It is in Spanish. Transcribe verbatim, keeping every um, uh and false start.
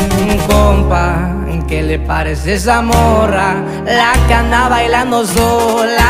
Compa, ¿qué le parece esa morra? La que anda bailando sola.